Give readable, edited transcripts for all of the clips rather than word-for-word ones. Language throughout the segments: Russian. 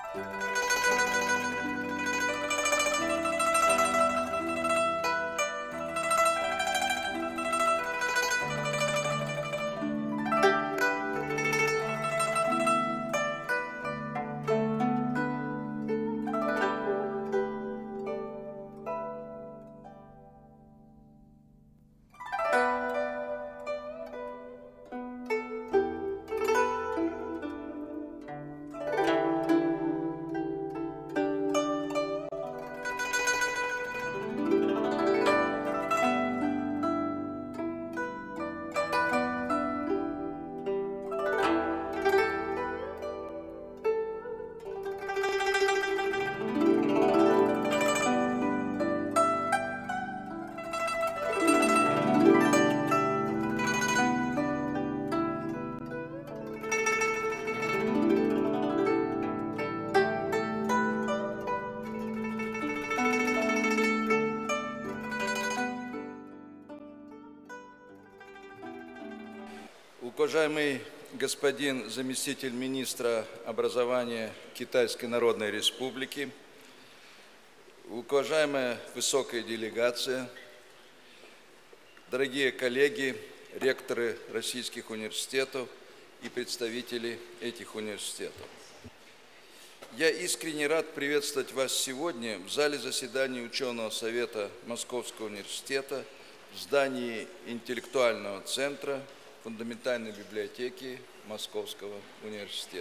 Уважаемый господин заместитель министра образования Китайской Народной Республики, уважаемая высокая делегация, дорогие коллеги, ректоры российских университетов и представители этих университетов. Я искренне рад приветствовать вас сегодня в зале заседаний Ученого совета Московского университета в здании интеллектуального центра фундаментальной библиотеки Московского университета.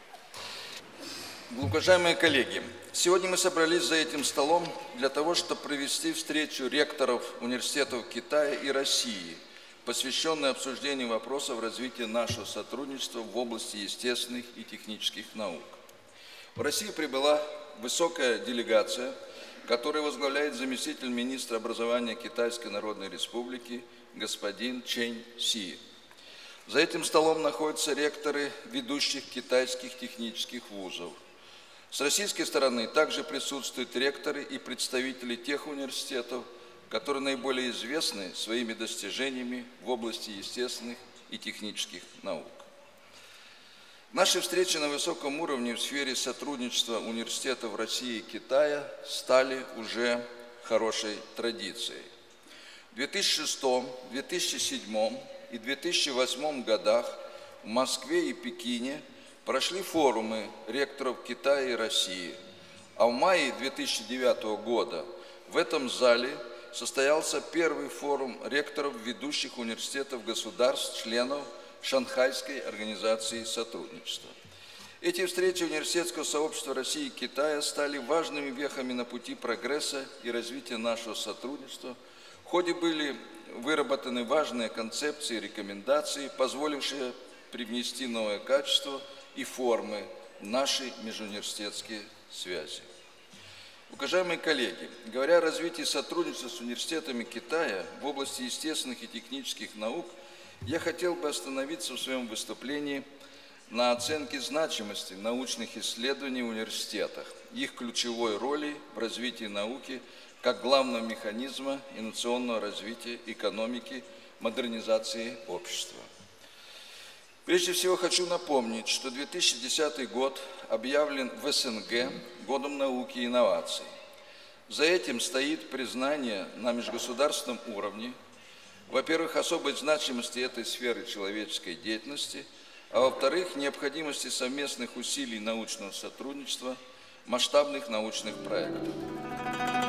Уважаемые коллеги, сегодня мы собрались за этим столом для того, чтобы провести встречу ректоров университетов Китая и России, посвященную обсуждению вопросов развития нашего сотрудничества в области естественных и технических наук. В России прибыла высокая делегация, которую возглавляет заместитель министра образования Китайской Народной Республики господин Чэнь Си. За этим столом находятся ректоры ведущих китайских технических вузов. С российской стороны также присутствуют ректоры и представители тех университетов, которые наиболее известны своими достижениями в области естественных и технических наук. Наши встречи на высоком уровне в сфере сотрудничества университетов России и Китая стали уже хорошей традицией. В 2006, 2007 и 2008 годах в Москве и Пекине прошли форумы ректоров Китая и России, а в мае 2009 года в этом зале состоялся первый форум ректоров ведущих университетов государств, членов Шанхайской организации сотрудничества. Эти встречи университетского сообщества России и Китая стали важными вехами на пути прогресса и развития нашего сотрудничества. В ходе были выработаны важные концепции и рекомендации, позволившие привнести новое качество и формы в наши межуниверситетские связи. Уважаемые коллеги, говоря о развитии сотрудничества с университетами Китая в области естественных и технических наук, я хотел бы остановиться в своем выступлении на оценке значимости научных исследований в университетах, их ключевой роли в развитии науки как главного механизма инновационного развития экономики, модернизации общества. Прежде всего хочу напомнить, что 2010 год объявлен в СНГ годом науки и инноваций. За этим стоит признание на межгосударственном уровне, во-первых, особой значимости этой сферы человеческой деятельности, а во-вторых, необходимости совместных усилий научного сотрудничества, масштабных научных проектов.